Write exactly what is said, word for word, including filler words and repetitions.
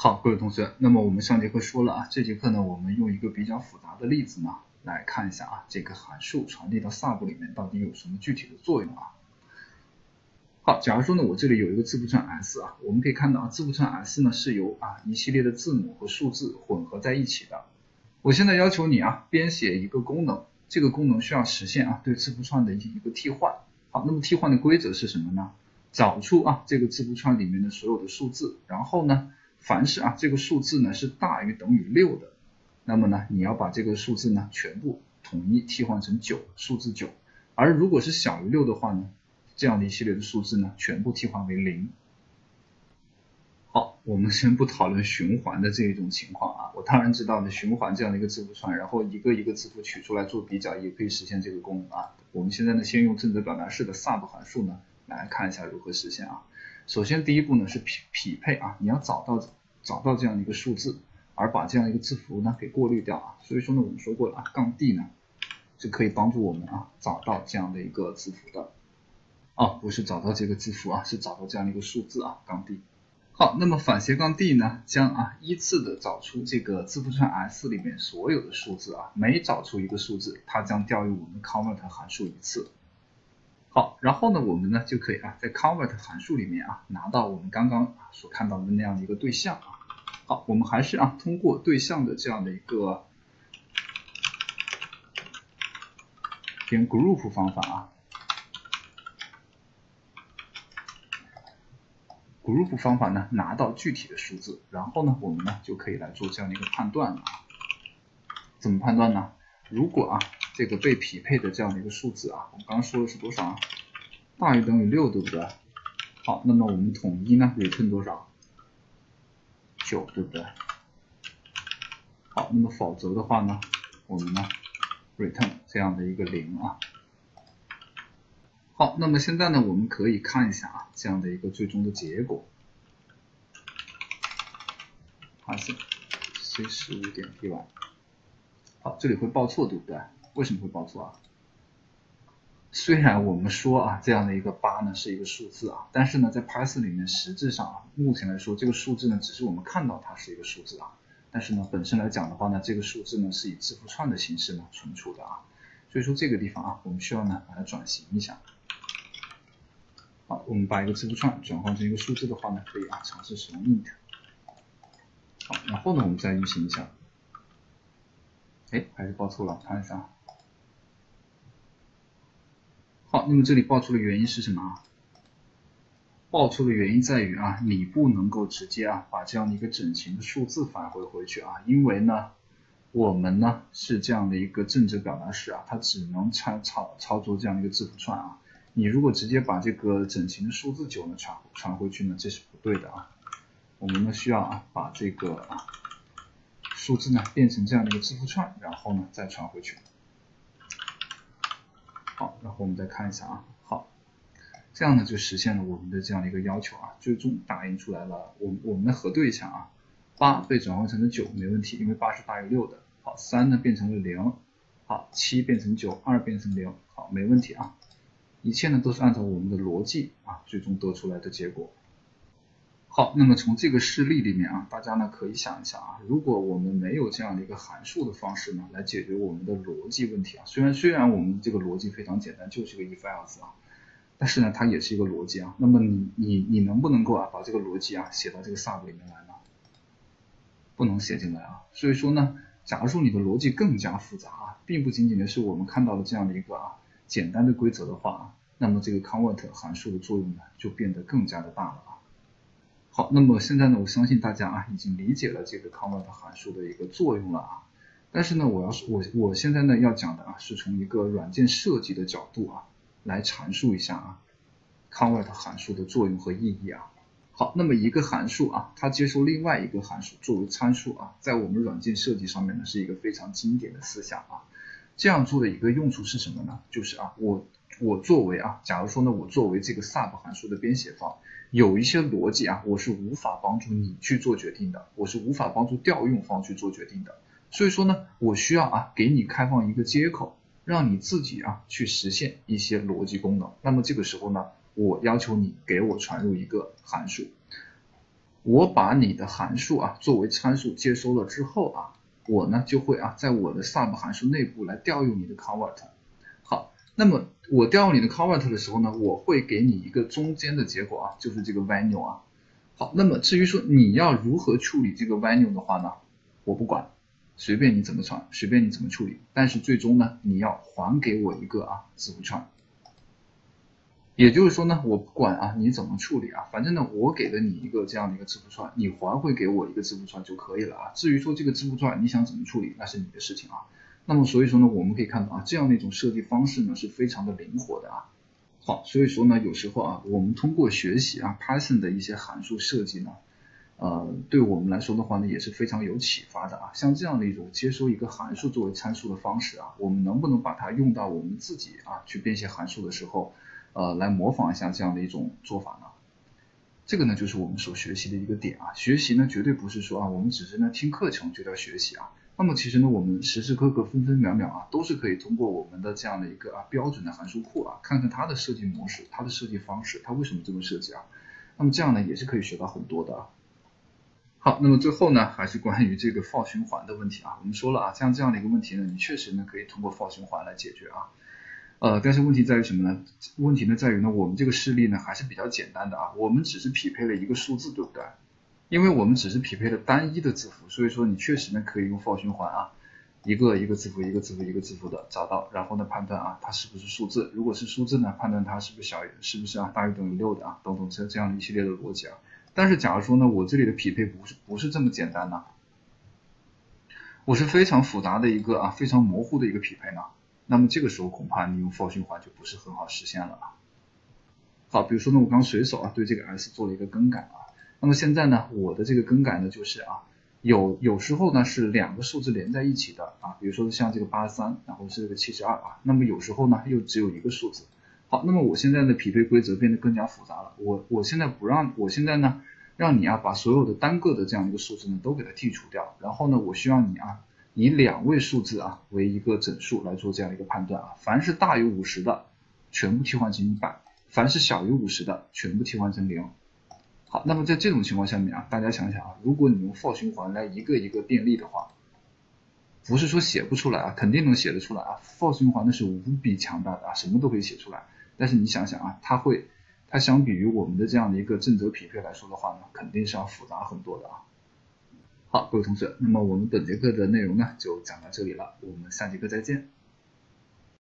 好，各位同学，那么我们上节课说了啊，这节课呢，我们用一个比较复杂的例子呢，来看一下啊，这个函数传递到 sub 里面到底有什么具体的作用啊？好，假如说呢，我这里有一个字符串 s 啊，我们可以看到啊，字符串 s 呢是由啊一系列的字母和数字混合在一起的。我现在要求你啊，编写一个功能，这个功能需要实现啊对字符串的一个替换。好，那么替换的规则是什么呢？找出啊这个字符串里面的所有的数字，然后呢，凡是啊这个数字呢是大于等于六的，那么呢你要把这个数字呢全部统一替换成九，数字九。而如果是小于六的话呢，这样的一系列的数字呢全部替换为零。好，我们先不讨论循环的这一种情况啊，我当然知道呢，循环这样的一个字符串，然后一个一个字符取出来做比较，也可以实现这个功能啊。我们现在呢，先用正则表达式的 sub 函数呢，来看一下如何实现啊。首先第一步呢是匹匹配啊，你要找到找到这样的一个数字，而把这样一个字符呢给过滤掉啊。所以说呢，我们说过了啊，杠 D 呢是可以帮助我们啊找到这样的一个字符的。哦，不是找到这个字符啊，是找到这样的一个数字啊，杠 D。好，那么反斜杠 D 呢，将啊依次的找出这个字符串 S 里面所有的数字啊，每找出一个数字，它将调用我们 convert 函数一次。好，然后呢，我们呢就可以啊在 convert 函数里面啊拿到我们刚刚所看到的那样的一个对象啊。好，我们还是啊通过对象的这样的一个点 group 方法啊。group 方法呢，拿到具体的数字，然后呢，我们呢就可以来做这样的一个判断了啊。怎么判断呢？如果啊这个被匹配的这样的一个数字啊，我们刚刚说的是多少啊？大于等于六，对不对？好，那么我们统一呢 return 多少？九，对不对？好，那么否则的话呢，我们呢 return 这样的一个零啊。好，那么现在呢，我们可以看一下啊，这样的一个最终的结果。发现 c 十五点 py。好，这里会报错，对不对？为什么会报错啊？虽然我们说啊，这样的一个八呢是一个数字啊，但是呢，在 Python 里面实质上啊，目前来说，这个数字呢只是我们看到它是一个数字啊，但是呢，本身来讲的话呢，这个数字呢是以字符串的形式呢存储的啊，所以说这个地方啊，我们需要呢把它转型一下。好，我们把一个字符串转换成一个数字的话呢，可以啊尝试使用 int。好，然后呢，我们再运行一下。哎，还是报错了，看一下。好，那么这里报出的原因是什么啊？报出的原因在于啊，你不能够直接啊把这样的一个整形的数字返回回去啊，因为呢，我们呢是这样的一个正则表达式啊，它只能操操操作这样的一个字符串啊。你如果直接把这个整形的数字九呢传传回去呢，这是不对的啊。我们呢需要啊把这个啊数字呢变成这样的一个字符串，然后呢再传回去。好，然后我们再看一下啊，好，这样呢就实现了我们的这样的一个要求啊，最终打印出来了。我们我们来核对一下啊，八被转换成了九没问题，因为八是大于六的。好，三呢变成了零，好，七变成九，二变成零，好，没问题啊。一切呢都是按照我们的逻辑啊，最终得出来的结果。好，那么从这个事例里面啊，大家呢可以想一想啊，如果我们没有这样的一个函数的方式呢，来解决我们的逻辑问题啊，虽然虽然我们这个逻辑非常简单，就是个 if else 啊，但是呢它也是一个逻辑啊。那么你你你能不能够啊把这个逻辑啊写到这个 sub 里面来呢？不能写进来啊。所以说呢，假如说你的逻辑更加复杂啊，并不仅仅的是我们看到的这样的一个啊简单的规则的话啊，那么这个 convert 函数的作用呢就变得更加的大了啊。好，那么现在呢，我相信大家啊已经理解了这个 convert 函数的一个作用了啊。但是呢，我要是我我现在呢要讲的啊，是从一个软件设计的角度啊来阐述一下啊 convert 函数的作用和意义啊。好，那么一个函数啊，它接收另外一个函数作为参数啊，在我们软件设计上面呢是一个非常经典的思想啊。这样做的一个用处是什么呢？就是啊，我我作为啊，假如说呢，我作为这个 sub 函数的编写方，有一些逻辑啊，我是无法帮助你去做决定的，我是无法帮助调用方去做决定的。所以说呢，我需要啊，给你开放一个接口，让你自己啊去实现一些逻辑功能。那么这个时候呢，我要求你给我传入一个函数。 我把你的函数啊作为参数接收了之后啊，我呢就会啊在我的 sub 函数内部来调用你的 convert。好，那么我调用你的 convert 的时候呢，我会给你一个中间的结果啊，就是这个 value 啊。好，那么至于说你要如何处理这个 value 的话呢，我不管，随便你怎么传，随便你怎么处理，但是最终呢，你要还给我一个啊字符串。也就是说呢，我不管啊你怎么处理啊，反正呢我给了你一个这样的一个字符串，你还回给我一个字符串就可以了啊。至于说这个字符串你想怎么处理，那是你的事情啊。那么所以说呢，我们可以看到啊，这样的一种设计方式呢是非常的灵活的啊。好，所以说呢，有时候啊，我们通过学习啊 Python 的一些函数设计呢，呃，对我们来说的话呢，也是非常有启发的啊。像这样的一种接收一个函数作为参数的方式啊，我们能不能把它用到我们自己啊去编写函数的时候，呃，来模仿一下这样的一种做法呢？这个呢，就是我们所学习的一个点啊。学习呢，绝对不是说啊，我们只是呢听课程就叫学习啊。那么其实呢，我们时时刻刻、分分秒秒啊，都是可以通过我们的这样的一个啊标准的函数库啊，看看它的设计模式、它的设计方式、它为什么这么设计啊。那么这样呢，也是可以学到很多的啊。好，那么最后呢，还是关于这个 for 循环的问题啊。我们说了啊，像这样的一个问题呢，你确实呢可以通过 for 循环来解决啊。呃，但是问题在于什么呢？问题呢在于呢，我们这个示例呢还是比较简单的啊，我们只是匹配了一个数字，对不对？因为我们只是匹配了单一的字符，所以说你确实呢可以用 for 循环啊，一个一个字符一个字符一个字符的找到，然后呢判断啊它是不是数字，如果是数字呢，判断它是不是小于是不是啊大于等于六的啊，等等这这样一系列的逻辑啊。但是假如说呢，我这里的匹配不是不是这么简单呢，我是非常复杂的一个啊非常模糊的一个匹配呢，那么这个时候恐怕你用 for 循环就不是很好实现了啊。好，比如说呢，我刚随手啊对这个 s 做了一个更改啊，那么现在呢，我的这个更改呢就是啊，有有时候呢是两个数字连在一起的啊，比如说像这个八十三，然后是这个七十二啊，那么有时候呢又只有一个数字。好，那么我现在的匹配规则变得更加复杂了，我我现在不让，我现在呢让你啊把所有的单个的这样一个数字呢都给它剔除掉，然后呢我需要你啊以两位数字啊为一个整数来做这样一个判断啊，凡是大于五十的全部替换成一百。凡是小于五十的全部替换成零。好，那么在这种情况下面啊，大家想想啊，如果你用 for 循环来一个一个便利的话，不是说写不出来啊，肯定能写得出来啊。for 循环呢是无比强大的啊，什么都可以写出来。但是你想想啊，它会，它相比于我们的这样的一个正则匹配来说的话呢，肯定是要复杂很多的啊。好，各位同学，那么我们本节课的内容呢就讲到这里了，我们下节课再见。